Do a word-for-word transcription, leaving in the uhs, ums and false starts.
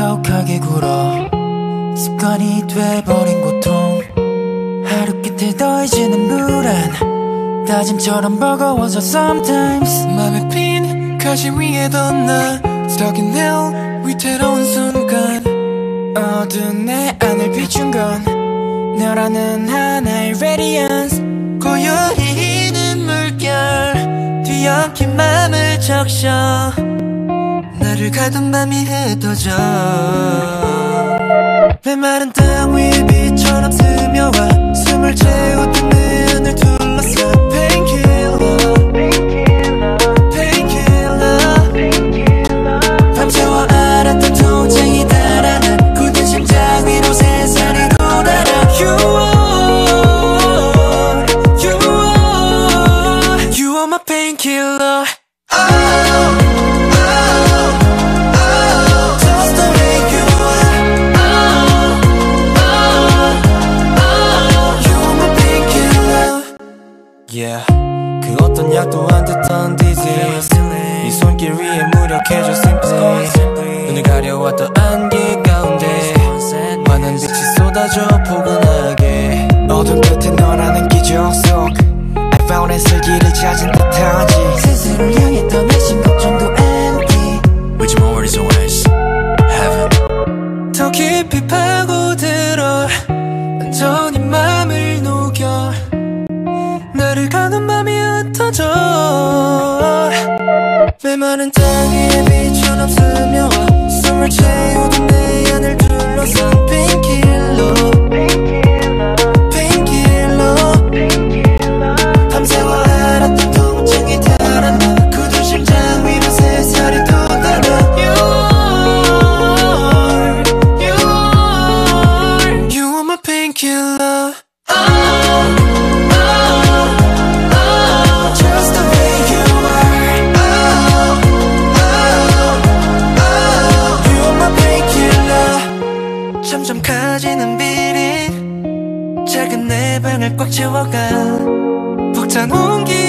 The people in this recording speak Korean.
가혹하게 굴어 습관이 돼버린 고통 하루 끝에 더해지는 불안 다짐처럼 버거워져 sometimes 맘에 핀 가시 위에 덧나 Stuck in hell 위태로운 순간 어두운 내 안을 비춘 건 너라는 하나의 radiance 고요히 희는 물결 뒤엉킨 맘을 적셔 나를 가둔 밤이 흩어져 메마른 땅 위에 빛처럼 스며와 숨을 채우던 내 안을 둘러싸 Painkiller Painkiller 밤새워 앓았던 통증이 달아나 굳은 심장 위로 세상이 돋아나 You are, you are, you are my painkiller. Oh, oh, oh, just the way you are. Oh, oh, oh, you are my painkiller. Yeah, 그 어떤 약도 안 듣던 disease 네 손길 위에 무력해져 simply 눈을 가려왔던 안개 가운데 환한 빛이 쏟아져 포근하게 어둠 끝에 너라는 기적 속 I found 슬기를 찾은 듯하지 스스로를 향해 떠나신 걱정도 empty With your worries always heaven 더 깊이 파고들어 완전히 맘을 녹여 나를 가둔 밤이 흩어져 메마른 땅 위에 빛처럼 스며와 숨을 채우던 내 안을 둘러싼 Painkiller Painkiller 밤새워 앓았던 통증이 달아나 굳은 심장 위로 새살이 돋아나 You are, you are, you are my painkiller. Oh, oh, oh, just the way you are. Oh, oh, oh, you are my painkiller. 점점 커지는 비린 작은 내 방을 꽉 채워가 벅찬 온기